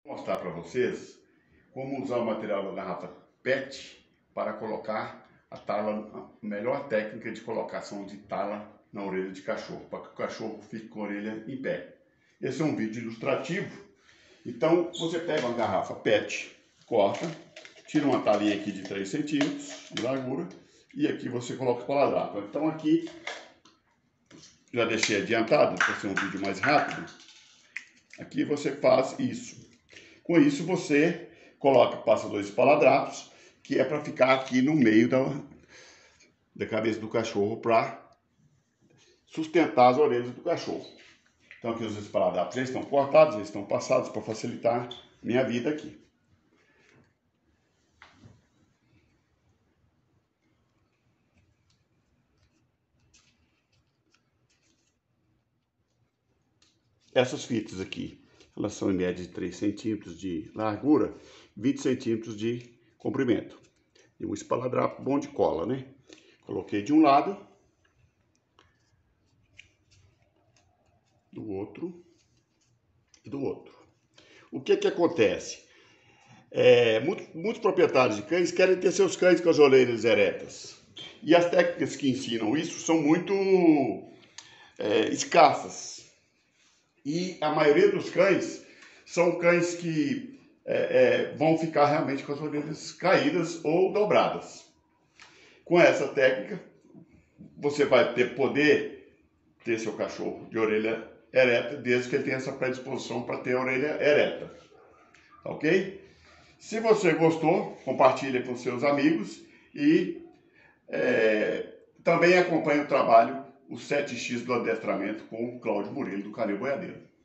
Vou mostrar para vocês como usar o material da garrafa PET para colocar a tala, a melhor técnica de colocação de tala na orelha de cachorro, para que o cachorro fique com a orelha em pé. Esse é um vídeo ilustrativo. Então você pega uma garrafa PET, corta, tira uma talinha aqui de 3 centímetros de largura e aqui você coloca o esparadrapo. Então aqui já deixei adiantado para ser um vídeo mais rápido. Aqui você faz isso. Com isso você passa 2 esparadrapos, que é para ficar aqui no meio da cabeça do cachorro, para sustentar as orelhas do cachorro. Então aqui os esparadrapos já estão cortados, já estão passados para facilitar minha vida aqui. Essas fitas aqui, elas são em média de 3 centímetros de largura, 20 centímetros de comprimento. E um esparadrapo bom de cola, né? Coloquei de um lado, do outro e do outro. O que que acontece? Muitos proprietários de cães querem ter seus cães com as orelhas eretas. E as técnicas que ensinam isso são muito escassas. E a maioria dos cães são cães que vão ficar realmente com as orelhas caídas ou dobradas. Com essa técnica, você vai poder ter seu cachorro de orelha ereta, desde que ele tenha essa predisposição para ter a orelha ereta. Ok? Se você gostou, compartilhe com seus amigos e também acompanhe o trabalho, o 7x do adestramento com o Cláudio Murilo, do Canil Boiadeiro.